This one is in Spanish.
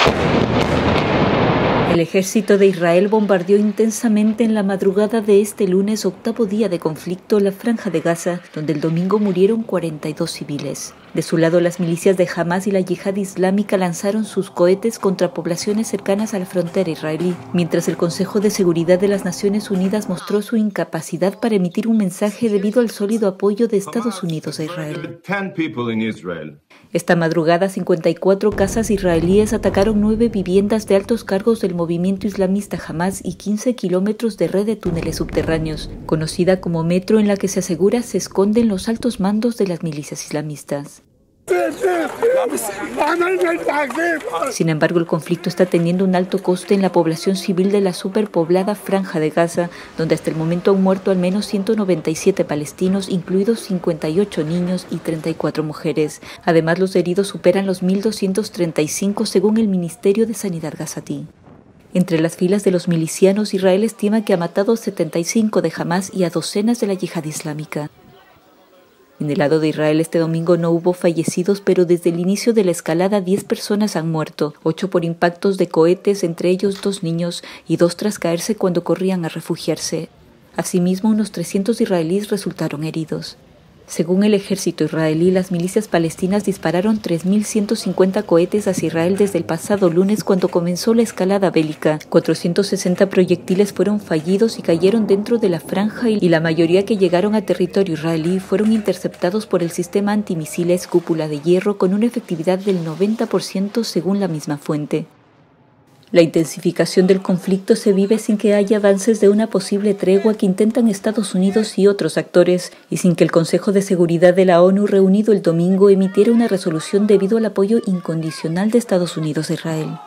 El ejército de Israel bombardeó intensamente en la madrugada de este lunes, octavo día de conflicto, la Franja de Gaza, donde el domingo murieron 42 civiles. De su lado, las milicias de Hamas y la Yihad Islámica lanzaron sus cohetes contra poblaciones cercanas a la frontera israelí, mientras el Consejo de Seguridad de las Naciones Unidas mostró su incapacidad para emitir un mensaje debido al sólido apoyo de Estados Unidos a Israel. Esta madrugada, 54 casas israelíes atacaron 9 viviendas de altos cargos del movimiento islamista Hamas y 15 kilómetros de red de túneles subterráneos, conocida como Metro, en la que se asegura se esconden los altos mandos de las milicias islamistas. Sin embargo, el conflicto está teniendo un alto coste en la población civil de la superpoblada Franja de Gaza, donde hasta el momento han muerto al menos 197 palestinos, incluidos 58 niños y 34 mujeres. Además, los heridos superan los 1.235 según el Ministerio de Sanidad gazatí. Entre las filas de los milicianos, Israel estima que ha matado 75 de Hamas y a docenas de la Yihad Islámica. En el lado de Israel, este domingo no hubo fallecidos, pero desde el inicio de la escalada 10 personas han muerto, 8 por impactos de cohetes, entre ellos 2 niños, y 2 tras caerse cuando corrían a refugiarse. Asimismo, unos 300 israelíes resultaron heridos. Según el ejército israelí, las milicias palestinas dispararon 3.150 cohetes hacia Israel desde el pasado lunes, cuando comenzó la escalada bélica. 460 proyectiles fueron fallidos y cayeron dentro de la franja, y la mayoría que llegaron a territorio israelí fueron interceptados por el sistema antimisiles Cúpula de Hierro, con una efectividad del 90% según la misma fuente. La intensificación del conflicto se vive sin que haya avances de una posible tregua que intentan Estados Unidos y otros actores, y sin que el Consejo de Seguridad de la ONU, reunido el domingo, emitiera una resolución debido al apoyo incondicional de Estados Unidos a Israel.